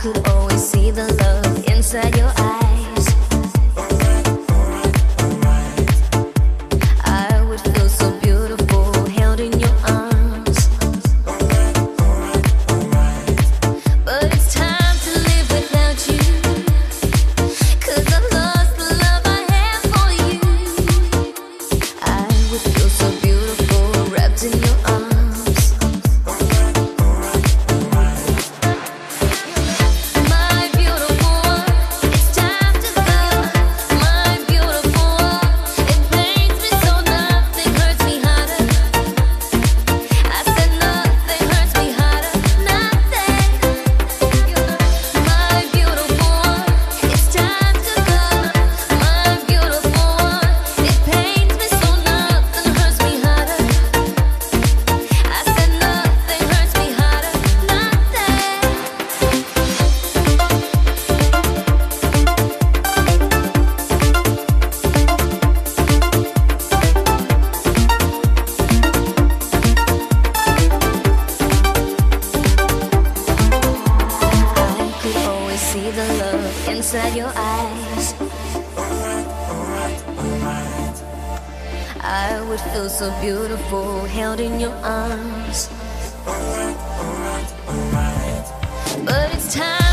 could always see the love inside your eyes. I would feel so beautiful held in your arms. But it's time to live without you, 'cause I lost the love I have for you. I would feel so beautiful wrapped in your arms. See the love inside your eyes. I would feel so beautiful held in your arms. But it's time